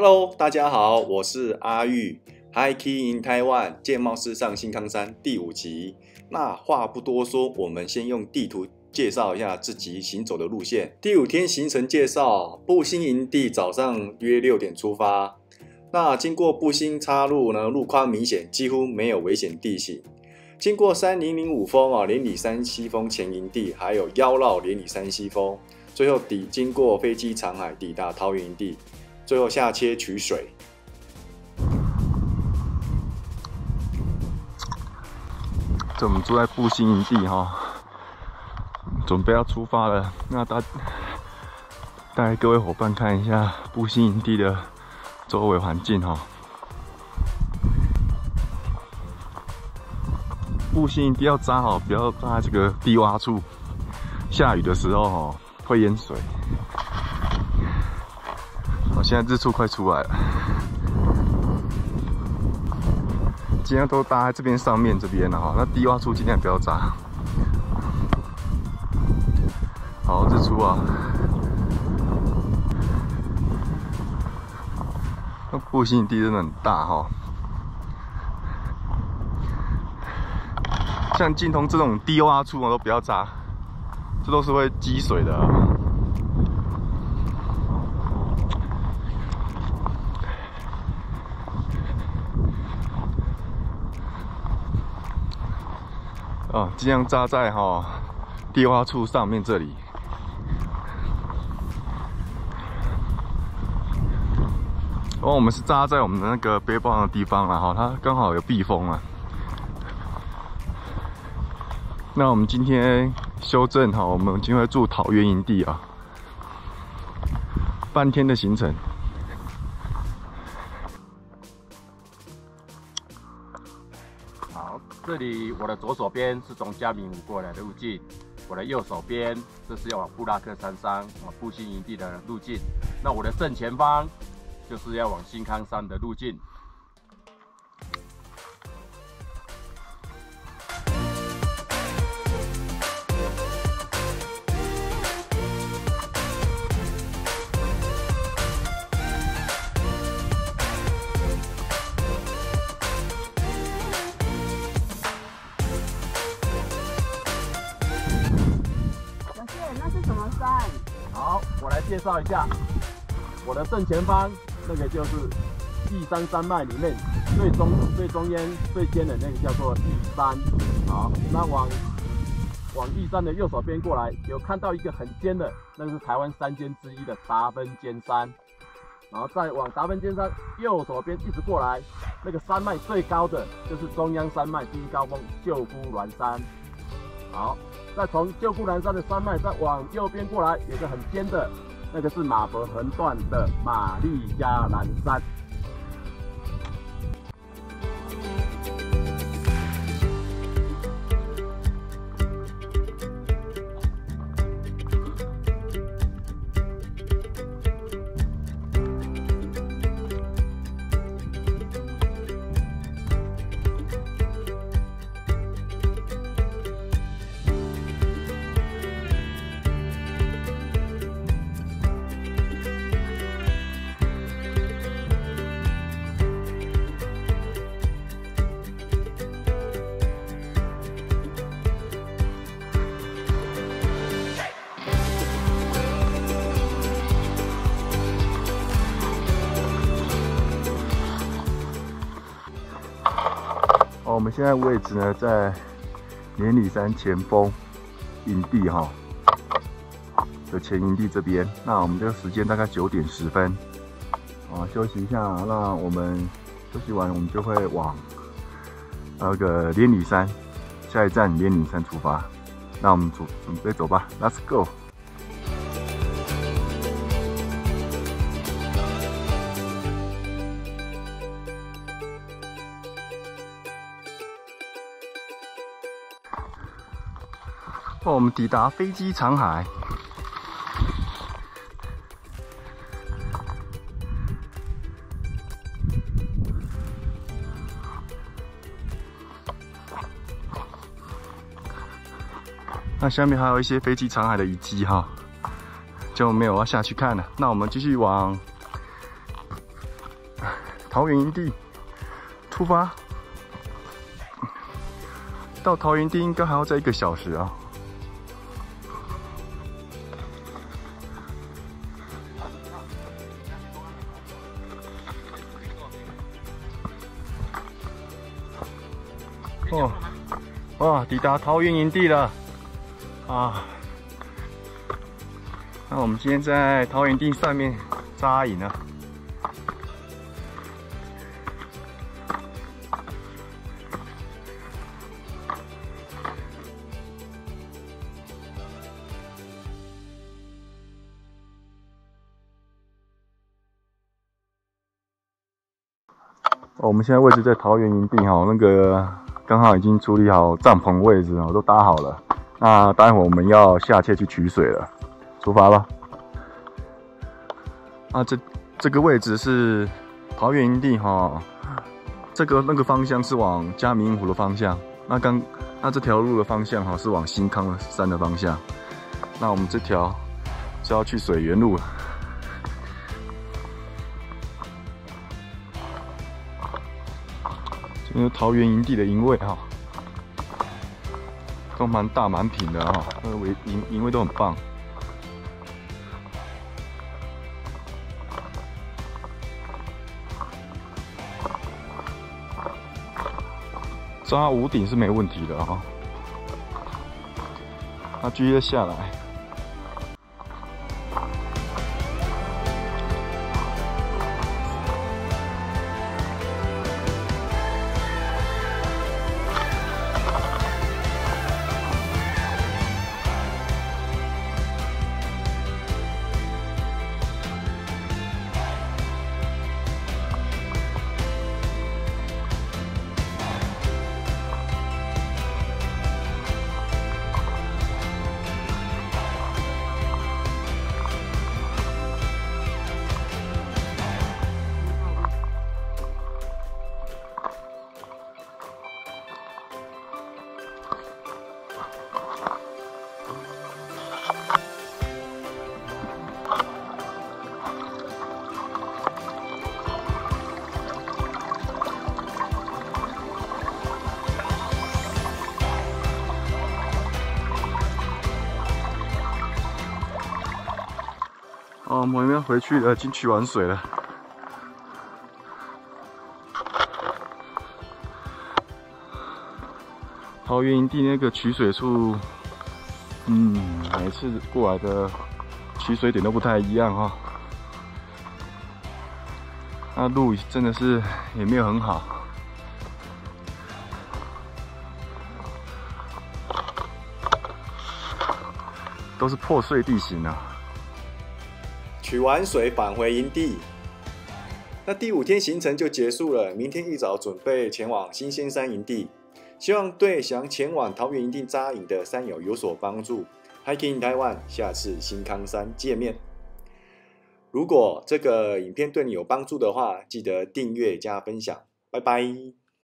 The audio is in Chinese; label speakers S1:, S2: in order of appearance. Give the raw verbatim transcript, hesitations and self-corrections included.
S1: Hello， 大家好，我是阿玉 ，Hiking in Taiwan 健貌世上新康山第五集。那话不多说，我们先用地图介绍一下自己行走的路线。第五天行程介绍：布星营地早上约六点出发。那经过布星岔路呢，路况明显，几乎没有危险地形。经过三零零五峰啊，连里山西峰前营地，还有腰绕连里山西峰，最后抵经过飞机长海抵达桃园营地。最后下切取水。
S2: 这我们住在布星营地哈，准备要出发了。那大带各位伙伴看一下布星营地的周围环境哈。布星营地要扎好，不要扎在这个低洼处，下雨的时候哈会淹水。现在日出快出来了，尽量都搭在这边上面这边了哈。那低洼处尽量不要扎。好，日出啊！那布星营地真的很大哈，像金通这种低洼处都不要扎，这都是会积水的啊。哦，尽量扎在哈、哦、低洼处上面这里。哦，我们是扎在我们的那个背包的地方了哈，它刚好有避风啊。那我们今天修正哈，我们今天会住桃园营地啊，半天的行程。
S3: 这里我的左手边是从嘉明湖过来的路径，我的右手边这是要往布拉克山上往布星营地的路径，那我的正前方就是要往新康山的路径。好，我来介绍一下，我的正前方那个就是玉山山脉里面最中最中间最尖的那个叫做玉山。好，那往往玉山的右手边过来，有看到一个很尖的，那个是台湾三尖之一的达芬尖山。然后再往达芬尖山右手边一直过来，那个山脉最高的就是中央山脉第一高峰秀姑峦山。好。再从旧姑峦山的山脉再往右边过来，有个很尖的，那个是马伯横断的玛丽亚兰山。
S2: 哦，我们现在位置呢在连里山前峰营地哈的前营地这边。那我们这个时间大概九点十分，啊，休息一下。那我们休息完，我们就会往那个连里山下一站连里山出发。那我们准准备走吧 ，Let's go。哦，我们抵达飞机长海。那下面还有一些飞机长海的遗迹哈，就没有要下去看了。那我们继续往桃园营地出发。到桃园营地应该还要再一个小时啊。哦，哇，抵达桃园营地了啊！那我们今天在桃园营地上面扎营了。哦，我们现在位置在桃园营地哈，那个刚好已经处理好帐篷位置哦，都搭好了。那待会我们要下切去取水了，出发吧。啊，这这个位置是桃园营地哈，这个那个方向是往嘉明湖的方向。那刚那这条路的方向哈是往新康山的方向。那我们这条是要去水源路了。这是桃园营地的营位哈，都蛮大蛮平的哈，那个营营位都很棒。扎屋顶是没问题的哈，那继续下来。哦，我们要回去了，已经取完水了。桃园营地那个取水处，嗯，每次过来的取水点都不太一样哈、哦。那路真的是也没有很好，都是破碎地形啊。
S1: 取完水返回营地，那第五天行程就结束了。明天一早准备前往新仙山营地，希望对想前往桃园营地扎营的山友有所帮助。Hiking in Taiwan， 下次新康山见面。如果这个影片对你有帮助的话，记得订阅加分享，拜拜。